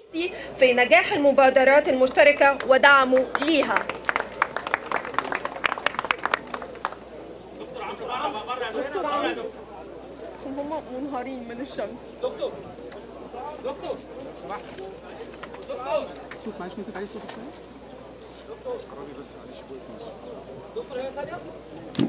الرئيسي في نجاح المبادرات المشتركة ودعمه ليها. دكتور عمرو عشان هم منهارين من الشمس. دكتور الصوت معلش ممكن تعلي صوتك شويه؟ دكتور قربي بس معلش. دكتور هي ثانيه